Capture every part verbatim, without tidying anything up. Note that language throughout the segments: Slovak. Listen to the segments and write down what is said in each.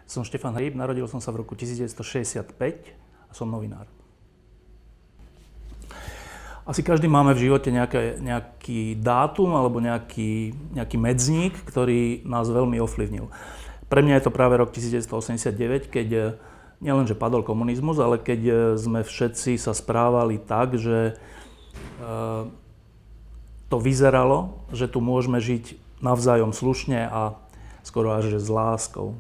Som Štefan Hríb, narodil som sa v roku devätnásťstošesťdesiatpäť a som novinár. Asi každý máme v živote nejaké, nejaký dátum alebo nejaký, nejaký medzník, ktorý nás veľmi ovplyvnil. Pre mňa je to práve rok devätnásťstoosemdesiatdeväť, keď nielenže padol komunizmus, ale keď sme všetci sa správali tak, že to vyzeralo, že tu môžeme žiť navzájom slušne a skoro až že s láskou.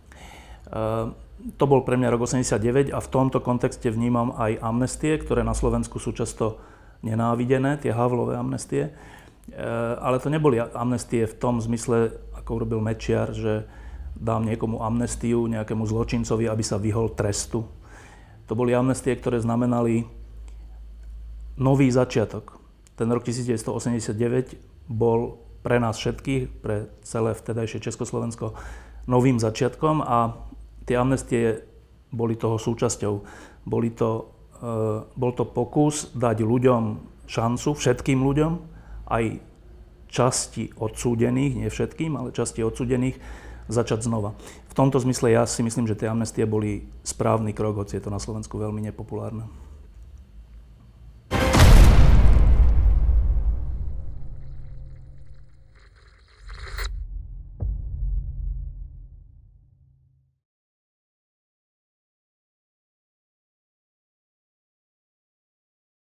To bol pre mňa rok osemdesiatdeväť a v tomto kontexte vnímam aj amnestie, ktoré na Slovensku sú často nenávidené, tie Havlové amnestie. Ale to neboli amnestie v tom zmysle, ako urobil Mečiar, že dám niekomu amnestiu, nejakému zločincovi, aby sa vyhol trestu. To boli amnestie, ktoré znamenali nový začiatok. Ten rok devätnásťstoosemdesiatdeväť bol pre nás všetkých, pre celé vtedajšie Československo, novým začiatkom a tie amnestie boli toho súčasťou. Boli to, e, bol to pokus dať ľuďom šancu, všetkým ľuďom, aj časti odsúdených, nie všetkým, ale časti odsúdených, začať znova. V tomto zmysle ja si myslím, že tie amnestie boli správny krok, hoci je to na Slovensku veľmi nepopulárne.